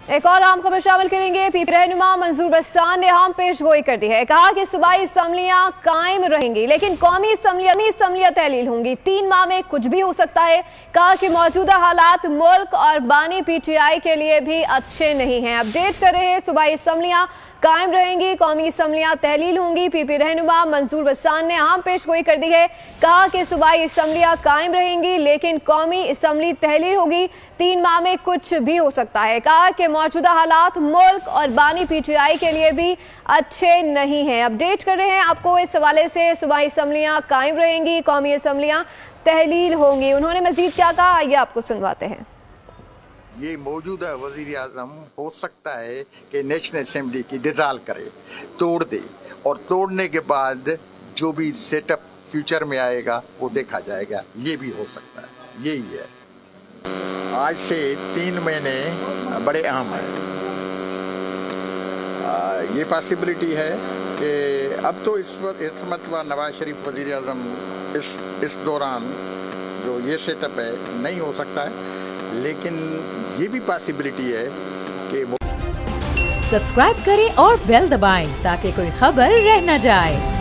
एक और अहम खबर शामिल करेंगे। पीपी रहनुमा मंजूर बस्तान ने अहम पेशगोई कर दी है। कहा कि सूबाई असम्बलियां कायम रहेंगी लेकिन कौमी असम्बलियां तहलील होंगी। 3 माह में कुछ भी हो सकता है। कहा कि मौजूदा हालात मुल्क और बानी PTI के लिए भी अच्छे नहीं हैं। अपडेट कर रहे हैं, सूबाई असम्बलियां कायम रहेंगी, कौमी असम्बलियां तहलील होंगी। पीपी रहनुमा मंजूर बस्तान ने अहम पेशगोई कर दी है। कहा कि सूबाई असम्बलियां कायम रहेंगी लेकिन कौमी असम्बली तहलील होगी। 3 माह में कुछ भी हो सकता है। कहा कि मौजूदा हालात मुल्क और बानी PTI के लिए भी अच्छे नहीं हैं। अपडेट कर रहे हैं आपको इस हवाले से। सूबाई असम्बलियां कायम रहेंगी, कौमी असम्बलियां तहलील होंगी। उन्होंने मजीद क्या कहा, आइए आपको सुनवाते हैं। ये मौजूदा वज़ीर आज़म हो सकता है कि नेशनल असेंबली की डिज़ाल्व करे, तोड़ दे, और तोड़ने के बाद जो भी सेटअप फ्यूचर में आएगा वो देखा जाएगा। ये भी हो सकता है, यही है। आज से 3 महीने बड़े अहम हैं। ये पॉसिबिलिटी है कि अब तो इस मरतबा नवाज शरीफ वज़ीर आज़म इस दौरान जो ये सेटअप है नहीं हो सकता है, लेकिन ये भी पॉसिबिलिटी है कि वो सब्सक्राइब करें और बेल दबाएं ताकि कोई खबर रह न जाए।